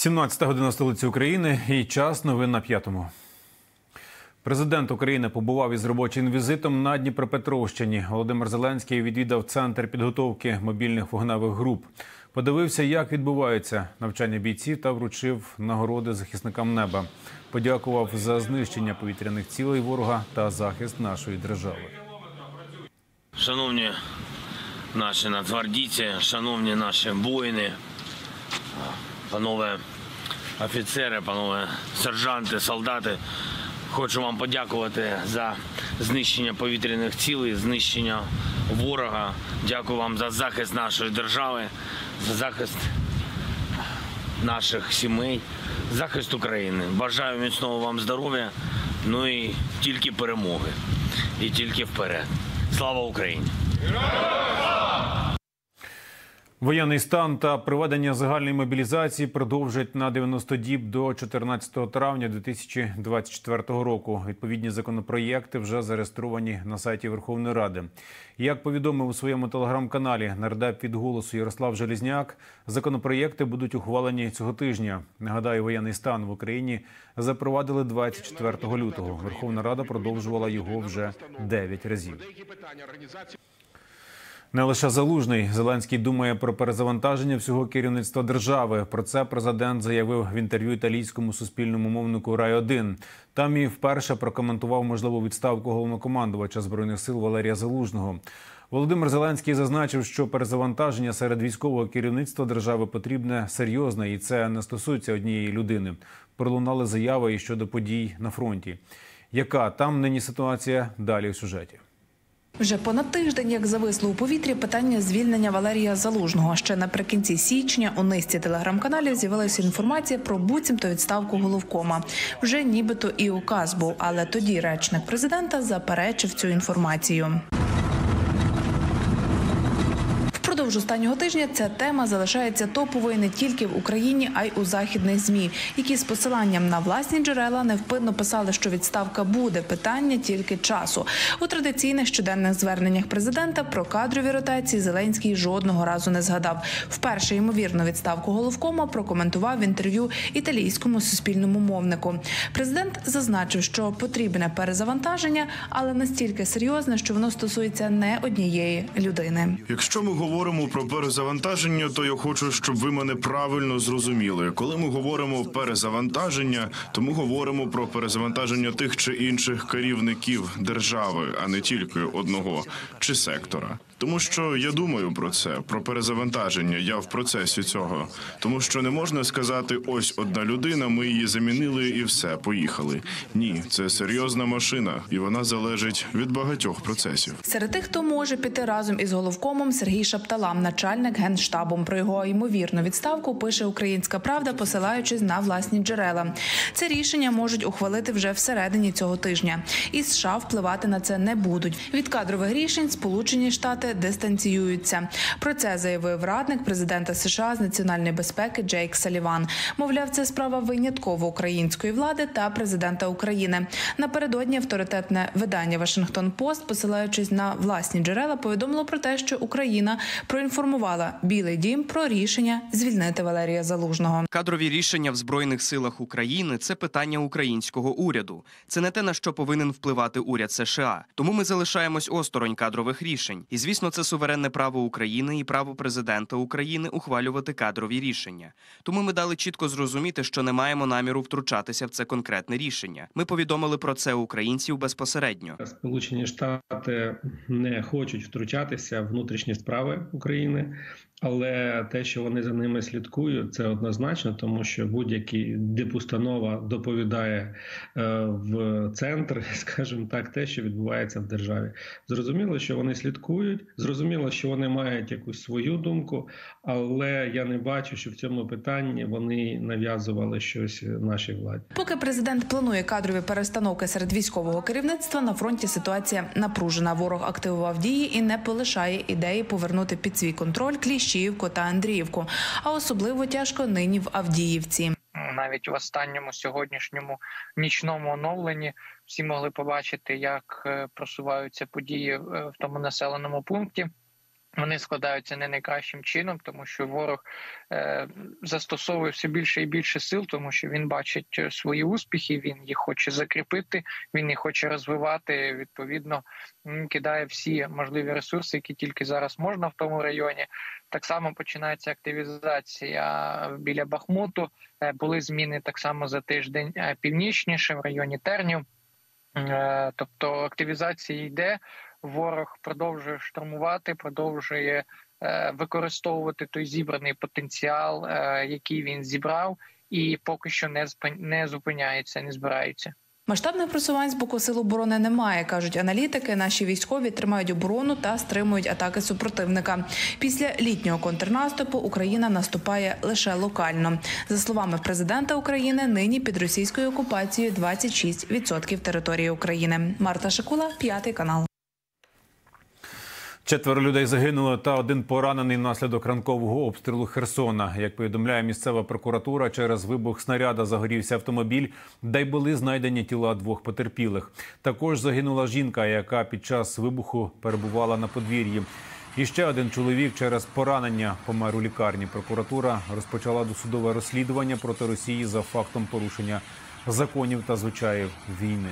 17 година в столиці України і час новин на п'ятому. Президент України побував із робочим візитом на Дніпропетровщині. Володимир Зеленський відвідав центр підготовки мобільних вогневих груп. Подивився, як відбувається навчання бійців та вручив нагороди захисникам неба. Подякував за знищення повітряних цілей ворога та захист нашої держави. Шановні наші нацгвардійці, шановні наші воїни, панове офіцери, панове сержанти, солдати, хочу вам подякувати за знищення повітряних цілей, знищення ворога. Дякую вам за захист нашої держави, за захист наших сімей, захист України. Бажаю міцного вам здоров'я, ну і тільки перемоги, і тільки вперед. Слава Україні! Воєнний стан та проведення загальної мобілізації продовжать на 90 діб до 14 травня 2024 року. Відповідні законопроєкти вже зареєстровані на сайті Верховної Ради. Як повідомив у своєму телеграм-каналі нардеп від «Голосу» Ярослав Железняк, законопроєкти будуть ухвалені цього тижня. Нагадаю, воєнний стан в Україні запровадили 24 лютого. Верховна Рада продовжувала його вже 9 разів. Не лише Залужний. Зеленський думає про перезавантаження всього керівництва держави. Про це президент заявив в інтерв'ю італійському суспільному мовнику «Рай-1». Там і вперше прокоментував можливу відставку головнокомандувача Збройних сил Валерія Залужного. Володимир Зеленський зазначив, що перезавантаження серед військового керівництва держави потрібне серйозне, і це не стосується однієї людини. Пролунали заяви і щодо подій на фронті. Яка там нині ситуація? Далі у сюжеті. Вже понад тиждень, як зависло у повітрі питання звільнення Валерія Залужного. Ще наприкінці січня у низці телеграм-каналів з'явилася інформація про буцімто відставку головкома. Вже нібито і указ був, але тоді речник президента заперечив цю інформацію. Впродовж останнього тижня ця тема залишається топовою не тільки в Україні, а й у західних ЗМІ, які з посиланням на власні джерела невпинно писали, що відставка буде, питання тільки часу. У традиційних щоденних зверненнях президента про кадрові ротації Зеленський жодного разу не згадав. Вперше ймовірну відставку головкома прокоментував в інтерв'ю італійському суспільному мовнику. Президент зазначив, що потрібне перезавантаження, але настільки серйозне, що воно стосується не однієї людини. Якщо ми говоримо про перезавантаження, то я хочу, щоб ви мене правильно зрозуміли. Коли ми говоримо перезавантаження, то ми говоримо про перезавантаження тих чи інших керівників держави, а не тільки одного чи сектора. Тому що я думаю про це, про перезавантаження, я в процесі цього. Тому що не можна сказати, ось одна людина, ми її замінили і все, поїхали. Ні, це серйозна машина, і вона залежить від багатьох процесів. Серед тих, хто може піти разом із головкомом, Сергій Шаптала, начальник Генштабу. Про його ймовірну відставку пише «Українська правда», посилаючись на власні джерела. Це рішення можуть ухвалити вже всередині цього тижня. І США впливати на це не будуть. Від кадрових рішень Сполучені Штати дистанціюються. Про це заявив радник президента США з національної безпеки Джейк Саліван. Мовляв, це справа винятково української влади та президента України. Напередодні авторитетне видання «Вашингтон-Пост», посилаючись на власні джерела, повідомило про те, що Україна проінформувала Білий дім про рішення звільнити Валерія Залужного. Кадрові рішення в Збройних силах України – це питання українського уряду. Це не те, на що повинен впливати уряд США. Тому ми залишаємось осторонь кадрових рішень. І, звісно, це суверенне право України і право президента України ухвалювати кадрові рішення. Тому ми дали чітко зрозуміти, що не маємо наміру втручатися в це конкретне рішення. Ми повідомили про це українців безпосередньо. Сполучені Штати не хочуть втручатися в внутрішні справи України, але те, що вони за ними слідкують, це однозначно, тому що будь-який дипустанова доповідає в центр, скажімо так, те, що відбувається в державі. Зрозуміло, що вони слідкують, зрозуміло, що вони мають якусь свою думку, але я не бачу, що в цьому питанні вони нав'язували щось нашій владі. Поки президент планує кадрові перестановки серед військового керівництва, на фронті ситуація напружена. Ворог активував дії і не полишає ідеї повернути під свій контроль Кліщіївку та Андріївку. А особливо тяжко нині в Авдіївці. Навіть в останньому сьогоднішньому нічному оновленні всі могли побачити, як просуваються події в тому населеному пункті. вони складаються не найкращим чином, тому що ворог застосовує все більше і більше сил, тому що він бачить свої успіхи, він їх хоче закріпити, він їх хоче розвивати, відповідно, кидає всі можливі ресурси, які тільки зараз можна в тому районі. Так само починається активізація біля Бахмуту, були зміни так само за тиждень північніше, в районі Тернів. Тобто активізація йде, ворог продовжує штурмувати, продовжує використовувати той зібраний потенціал, який він зібрав, і поки що не зупиняється, не збирається. Масштабних просувань з боку сил оборони немає, кажуть аналітики. Наші військові тримають оборону та стримують атаки супротивника. Після літнього контрнаступу Україна наступає лише локально. За словами президента України, нині під російською окупацією 26% території України. Марта Шикула, 5 канал. 4 людей загинуло та 1 поранений внаслідок ранкового обстрілу Херсона. Як повідомляє місцева прокуратура, через вибух снаряда загорівся автомобіль, де й були знайдені тіла 2 потерпілих. Також загинула жінка, яка під час вибуху перебувала на подвір'ї. І ще 1 чоловік через поранення помер у лікарні. Прокуратура розпочала досудове розслідування проти Росії за фактом порушення законів та звичаїв війни.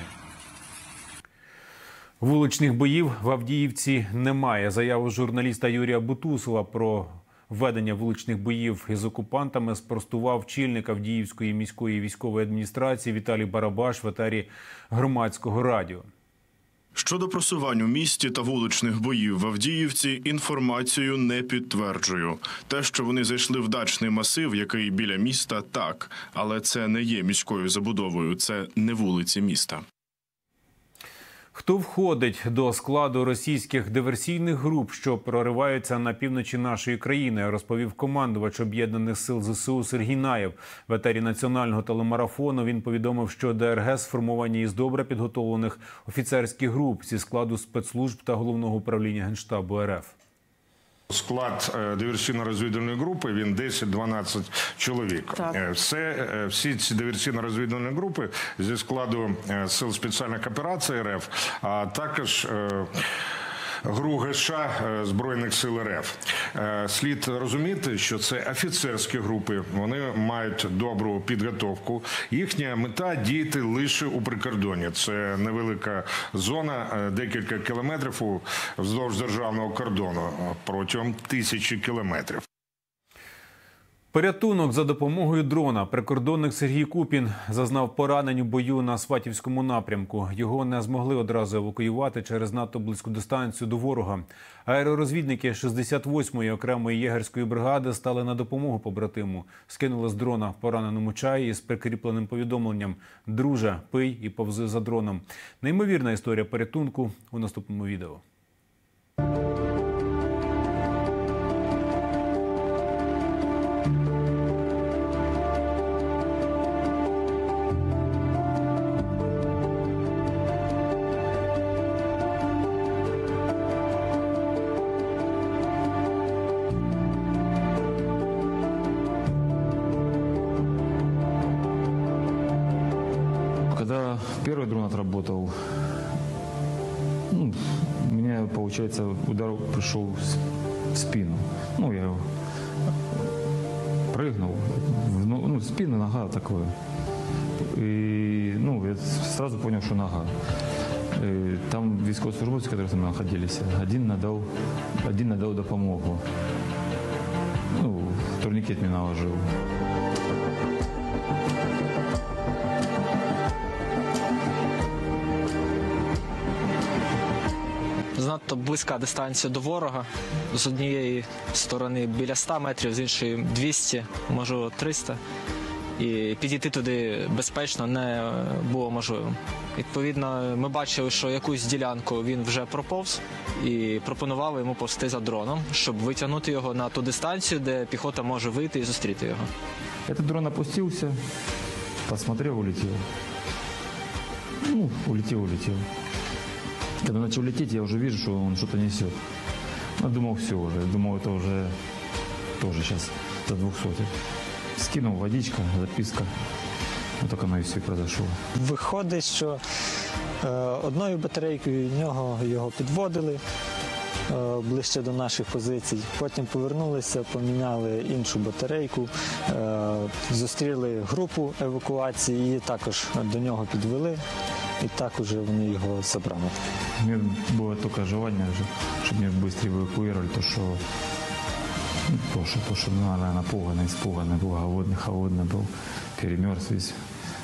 Вуличних боїв в Авдіївці немає. Заяву журналіста Юрія Бутусова про ведення вуличних боїв із окупантами спростував очільник Авдіївської міської військової адміністрації Віталій Барабаш в етері Громадського радіо. Щодо просувань у місті та вуличних боїв в Авдіївці, інформацію не підтверджую. Те, що вони зайшли в дачний масив, який біля міста, так. Але це не є міською забудовою, це не вулиці міста. Хто входить до складу російських диверсійних груп, що прориваються на півночі нашої країни, розповів командувач Об'єднаних сил ЗСУ Сергій Наєв. В етері національного телемарафону він повідомив, що ДРГ сформовані із добре підготовлених офіцерських груп зі складу спецслужб та Головного управління Генштабу РФ. Склад диверсійно-розвідувальної групи, він 10-12 чоловік. Всі ці диверсійно-розвідувальні групи зі складу Сил спеціальних операцій РФ, а також ГРУ ГШ Збройних сил РФ. Слід розуміти, що це офіцерські групи, вони мають добру підготовку. Їхня мета – діяти лише у прикордоні. Це невелика зона, декілька кілометрів вздовж державного кордону, протягом 1000 кілометрів. Порятунок за допомогою дрона. Прикордонник Сергій Купін зазнав поранень у бою на Сватівському напрямку. Його не змогли одразу евакуювати через надто близьку дистанцію до ворога. Аеророзвідники 68-ї окремої єгерської бригади стали на допомогу побратиму. Скинули з дрона пораненому чай із прикріпленим повідомленням «Друже, пий і повзи за дроном». Неймовірна історія порятунку у наступному відео. Когда первый дрон отработал, у меня, получается, удар пришел в спину. Я прыгнул, в спину, нога такое. И, я сразу понял, что нога. И там військовослужбовцы, которые там находились, один надал допомогу. Турникет мне наложил. Занадто близька дистанція до ворога. З однієї сторони біля 100 метрів, з іншої 200, може 300. І підійти туди безпечно не було можливим. Відповідно, ми бачили, що якусь ділянку він вже проповз і пропонували йому повзти за дроном, щоб витягнути його на ту дистанцію, де піхота може вийти і зустріти його. Этот дрон опустився, посмотрел, улетел. Улетел. Когда начал лететь, я уже вижу, что он что-то несет. Я думал, все уже. Думал, это уже тоже сейчас за 200. Скинул водичка, записка. Так оно і все произошло. Виходить, що одною батарейкою його підводили, ближче до наших позицій. Потім повернулися, поміняли іншу батарейку, зустріли групу евакуації і також до нього підвели. І так уже вони його забрали. У меня было только желание, чтобы меня быстрее эвакуировали, то, что наверное, напуганный, испуганный был, голодный, холодный был, перемерз весь.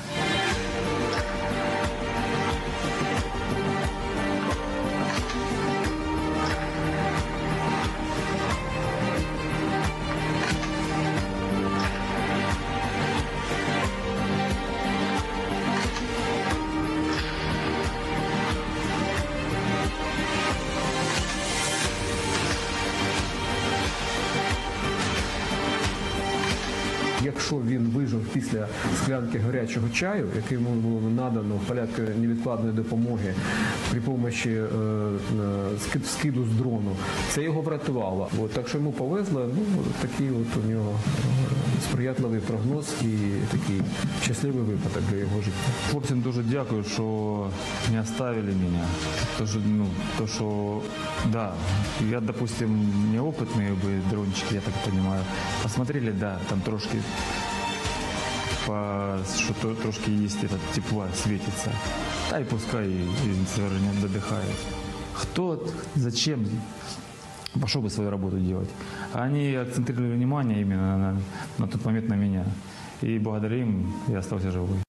Якщо він вижив після склянки гарячого чаю, який йому було надано в порядку невідкладної допомоги при допомозі скиду з дрону, це його врятувало. Так що йому повезло, такий у нього сприятливий прогноз і такий щасливий випадок для його життя. Хлопцям дуже дякую, що не оставили мене. То, що, да, я, допустим, неопытный дрончик, я так понимаю. Посмотрели, да, там трошки трошки есть этот тепла, светится. Да и пускай не додыхает. Кто, зачем пошел бы свою работу делать? Они акцентировали внимание именно на тот момент на меня. И благодаря им я остался живой.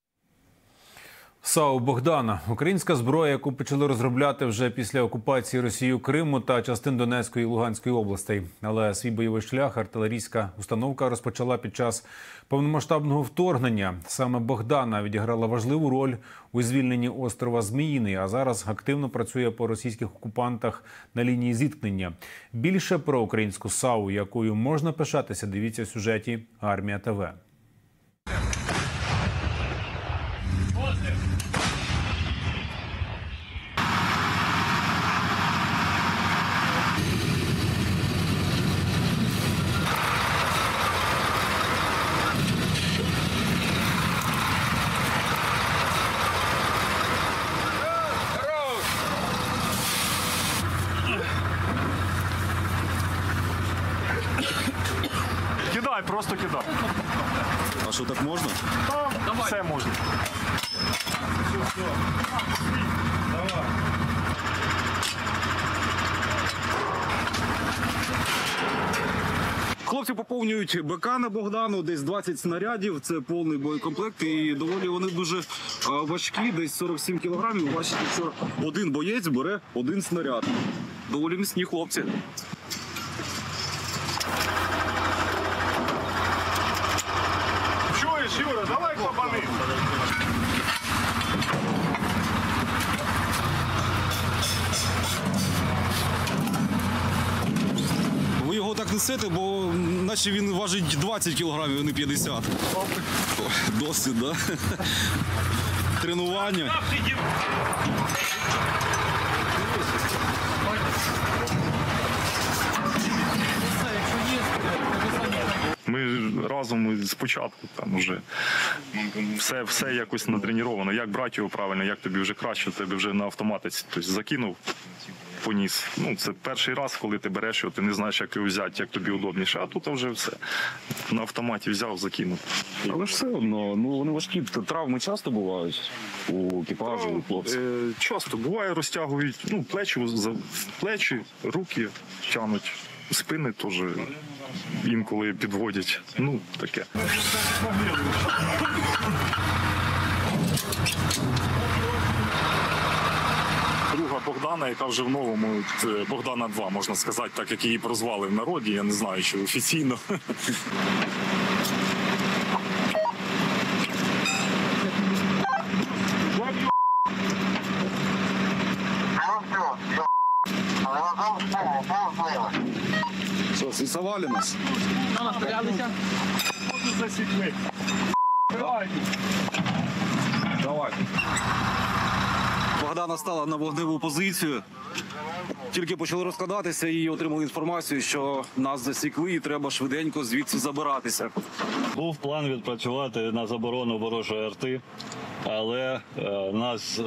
САУ «Богдана» – українська зброя, яку почали розробляти вже після окупації Росією Криму та частин Донецької і Луганської областей. Але свій бойовий шлях артилерійська установка розпочала під час повномасштабного вторгнення. Саме «Богдана» відіграла важливу роль у звільненні острова Зміїний, а зараз активно працює по російських окупантах на лінії зіткнення. Більше про українську САУ, якою можна пишатися, дивіться в сюжеті «Армія ТВ». Кидай, просто кидай. А що, так можна? Так, все можна. Давай. Хлопці поповнюють БК на Богдану, десь 20 снарядів, це повний боєкомплект і доволі вони дуже важкі, десь 47 кілограмів. Бачите, що один боєць бере один снаряд. Доволі міцні хлопці. Чуєш, Юра, давай клапани. Ви його так несете, бо наче він важить 20 кілограмів, а не 50. Досвід, да? Тренування. Ми разом спочатку там вже все якось натреніровано. Як брати його правильно, як тобі вже краще, тебе вже на автоматиці. Тобто закинув, поніс. Це перший раз, коли ти береш його, ти не знаєш, як його взяти, як тобі удобніше. А тут вже все. На автоматі взяв, закинув. Але ж все одно, вони важкі. Травми часто бувають у екіпажу, у хлопців? Часто. Буває, розтягують плечі, руки тягнуть. Спини теж інколи підводять. Таке. Друга Богдана, яка вже в новому, Богдана 2, можна сказати, так як її прозвали в народі, я не знаю, чи офіційно. Що, сісували нас? Засікли. Давай. Богдана стала на вогневу позицію. Тільки почали розкладатися і отримали інформацію, що нас засікли і треба швиденько звідси забиратися. Був план відпрацювати на заборону ворожої арти. але нас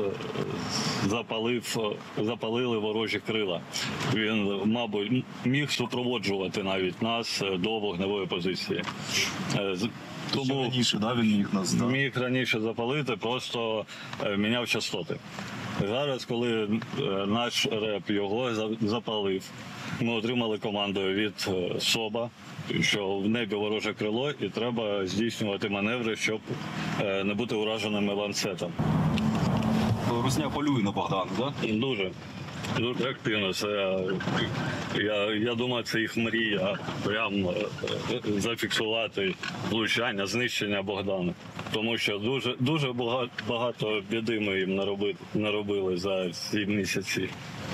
запалили ворожі крила. Він, мабуть, міг супроводжувати навіть нас до вогневої позиції. Тому раніше, він міг нас міг раніше запалити, просто міняв частоти. Зараз, коли наш РЕП його запалив, ми отримали команду від СОБа, що в небі вороже крило і треба здійснювати маневри, щоб не бути ураженими ланцетом. Русня полює на Богдана, так? Дуже. Дуже активно. Я думаю, це їх мрія. Прям зафіксувати влучання, знищення Богдана. Тому що дуже багато біди ми їм наробили за ці місяці.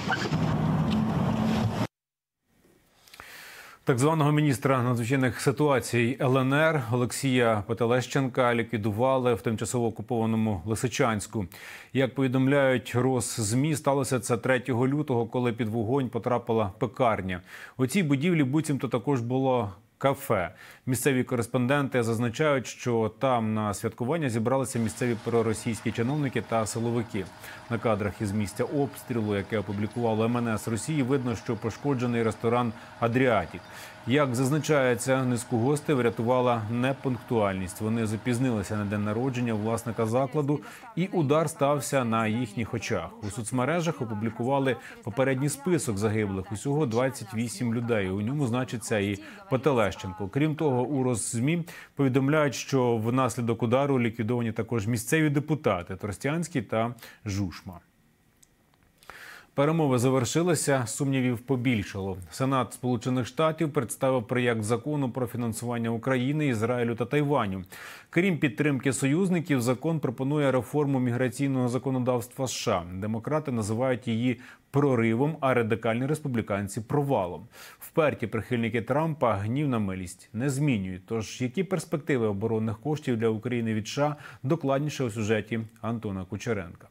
Так званого міністра надзвичайних ситуацій ЛНР Олексія Петелещенка ліквідували в тимчасово окупованому Лисичанську. Як повідомляють Росзмі, сталося це 3 лютого, коли під вогонь потрапила пекарня. У цій будівлі буцімто також було кафе. Місцеві кореспонденти зазначають, що там на святкування зібралися місцеві проросійські чиновники та силовики. На кадрах із місця обстрілу, яке опублікувало МНС Росії, видно, що пошкоджений ресторан «Адріатік». Як зазначається, низку гостей врятувала непунктуальність. Вони запізнилися на день народження власника закладу, і удар стався на їхніх очах. У соцмережах опублікували попередній список загиблих. Усього 28 людей. У ньому значиться і Петелещенко. Крім того, у Росзмі повідомляють, що внаслідок удару ліквідовані також місцеві депутати Тростянський та Жушма. Перемови завершилися, сумнівів побільшало. Сенат Сполучених Штатів представив проєкт закону про фінансування України, Ізраїлю та Тайваню. Крім підтримки союзників, закон пропонує реформу міграційного законодавства США. Демократи називають її проривом, а радикальні республіканці – провалом. Вперті прихильники Трампа гнів на милість не змінюють. Тож, які перспективи оборонних коштів для України від США, докладніше у сюжеті Антона Кучеренка.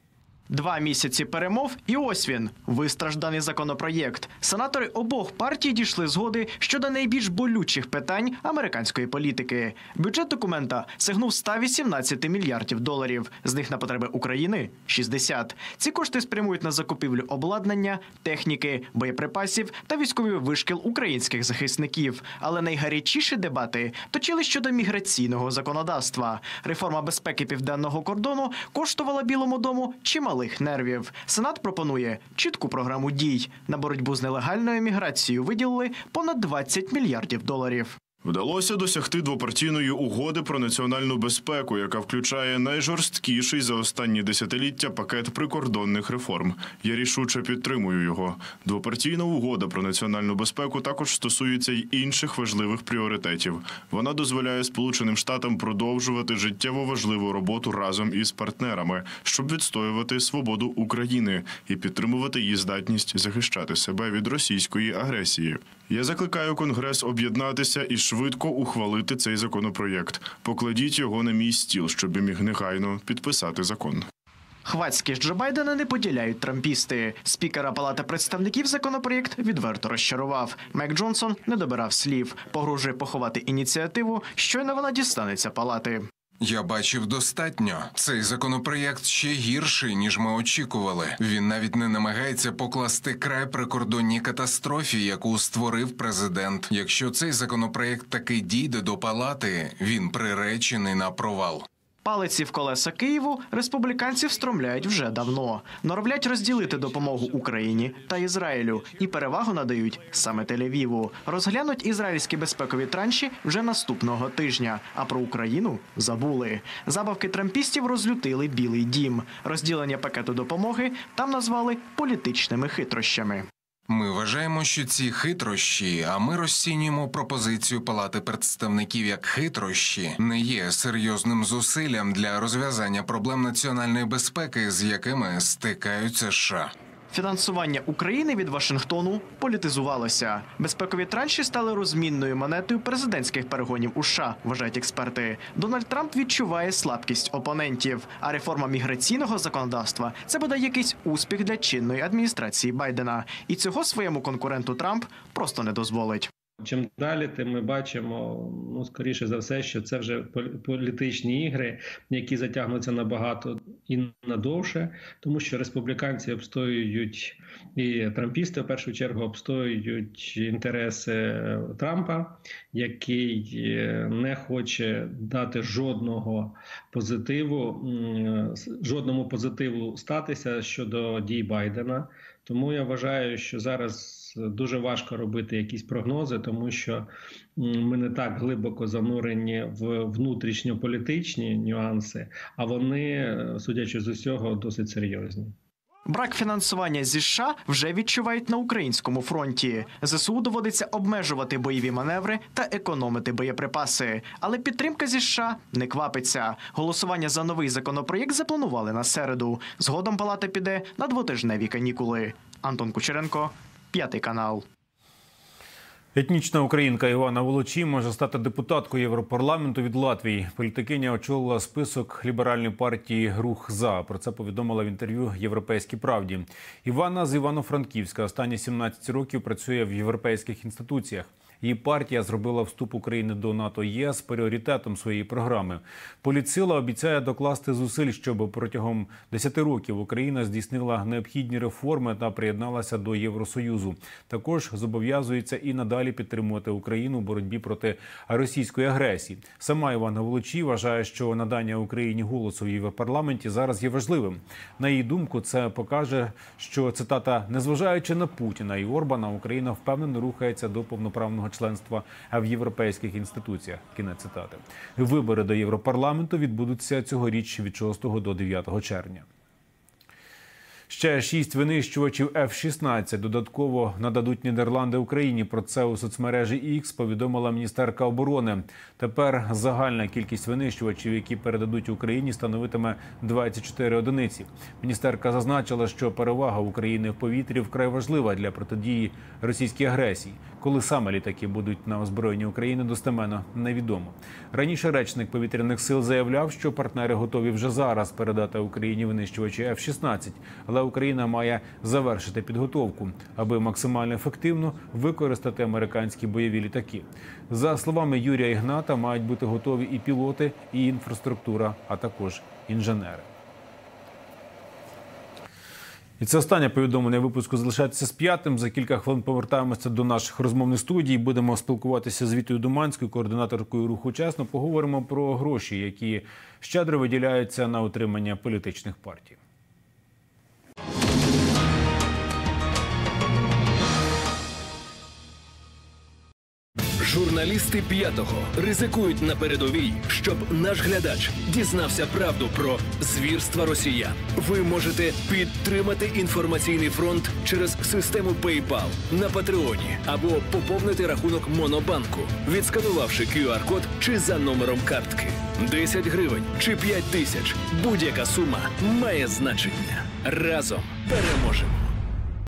2 місяці перемов і ось він – вистражданий законопроєкт. Сенатори обох партій дійшли згоди щодо найбільш болючих питань американської політики. Бюджет документа сягнув 118 мільярдів доларів. З них на потреби України – 60. Ці кошти спрямують на закупівлю обладнання, техніки, боєприпасів та військовий вишкіл українських захисників. Але найгарячіші дебати точили щодо міграційного законодавства. Реформа безпеки південного кордону коштувала Білому дому чимало нервів. Сенат пропонує чітку програму дій. На боротьбу з нелегальною міграцією виділили понад 20 мільярдів доларів. Вдалося досягти двопартійної угоди про національну безпеку, яка включає найжорсткіший за останні десятиліття пакет прикордонних реформ. Я рішуче підтримую його. Двопартійна угода про національну безпеку також стосується й інших важливих пріоритетів. Вона дозволяє Сполученим Штатам продовжувати життєво важливу роботу разом із партнерами, щоб відстоювати свободу України і підтримувати її здатність захищати себе від російської агресії. Я закликаю Конгрес об'єднатися і швидко ухвалити цей законопроєкт. Покладіть його на мій стіл, щоб я міг негайно підписати закон. Хвацькість Джо Байдена не поділяють трампісти. Спікера Палати представників законопроєкт відверто розчарував. Майк Джонсон не добирав слів. Погрожує поховати ініціативу, щойно вона дістанеться Палати. Я бачив достатньо. Цей законопроєкт ще гірший, ніж ми очікували. Він навіть не намагається покласти край прикордонній катастрофі, яку створив президент. Якщо цей законопроєкт таки дійде до Палати, він приречений на провал. Палиці в колеса Києву республіканці встромляють вже давно. Норовлять розділити допомогу Україні та Ізраїлю. І перевагу надають саме Тель-Авіву. Розглянуть ізраїльські безпекові транші вже наступного тижня. А про Україну забули. Забавки трампістів розлютили Білий дім. Розділення пакету допомоги там назвали політичними хитрощами. Ми вважаємо, що ці хитрощі, а ми розцінюємо пропозицію Палати представників як хитрощі, не є серйозним зусиллям для розв'язання проблем національної безпеки, з якими стикаються США. Фінансування України від Вашингтону політизувалося. Безпекові транші стали розмінною монетою президентських перегонів у США, вважають експерти. Дональд Трамп відчуває слабкість опонентів, а реформа міграційного законодавства – це буде якийсь успіх для чинної адміністрації Байдена. І цього своєму конкуренту Трамп просто не дозволить. Чим далі, тим ми бачимо, скоріше за все, що це вже політичні ігри, які затягнуться набагато і надовше, тому що республіканці обстоюють, і трампісти в першу чергу обстоюють інтереси Трампа, який не хоче дати жодному позитиву статися щодо дій Байдена. Тому я вважаю, що зараз дуже важко робити якісь прогнози, тому що ми не так глибоко занурені в внутрішньополітичні нюанси, а вони, судячи з усього, досить серйозні. Брак фінансування зі США вже відчувають на українському фронті. ЗСУ доводиться обмежувати бойові маневри та економити боєприпаси. Але підтримка зі США не квапиться. Голосування за новий законопроєкт запланували на середу. Згодом палата піде на двотижневі канікули. Антон Кучеренко, 5 канал. Етнічна українка Івана Волочій може стати депутаткою Європарламенту від Латвії. Політикиня очолила список ліберальної партії «Рух за». Про це повідомила в інтерв'ю «Європейській правді». Івана з Івано-Франківська. Останні 17 років працює в європейських інституціях. Її партія зробила вступ України до НАТО-ЄС пріоритетом своєї програми. Політсила обіцяє докласти зусиль, щоб протягом 10 років Україна здійснила необхідні реформи та приєдналася до Євросоюзу. Також зобов'язується і надалі підтримувати Україну в боротьбі проти російської агресії. Сама Івана Волочій вважає, що надання Україні голосу в Європарламенті зараз є важливим. На її думку, це покаже, що, цитата, «незважаючи на Путіна і Орбана, Україна впевнено рухається до повноправного членства в європейських інституціях». Кінець цитати. Вибори до Європарламенту відбудуться цьогоріч від 6 до 9 червня. Ще 6 винищувачів F-16 додатково нададуть Нідерланди Україні. Про це у соцмережі X повідомила міністерка оборони. Тепер загальна кількість винищувачів, які передадуть Україні, становитиме 24 одиниці. Міністерка зазначила, що перевага України в повітрі вкрай важлива для протидії російській агресії. Коли саме літаки будуть на озброєнні України, достеменно невідомо. Раніше речник повітряних сил заявляв, що партнери готові вже зараз передати Україні винищувачі F-16, але Україна має завершити підготовку, аби максимально ефективно використати американські бойові літаки. За словами Юрія Ігната, мають бути готові і пілоти, і інфраструктура, а також інженери. І це останнє повідомлення випуску. Залишайтеся з 5-м. За кілька хвилин повертаємося до наших розмовних студій. Будемо спілкуватися з Вітою Думанською, координаторкою руху «Чесно». Поговоримо про гроші, які щедро виділяються на утримання політичних партій. Журналісти «П'ятого» ризикують на передовій, щоб наш глядач дізнався правду про звірства росіян. Ви можете підтримати інформаційний фронт через систему PayPal на Патреоні або поповнити рахунок Монобанку, відсканувавши QR-код чи за номером картки. 10 гривень чи 5 тисяч – будь-яка сума має значення. Разом переможемо!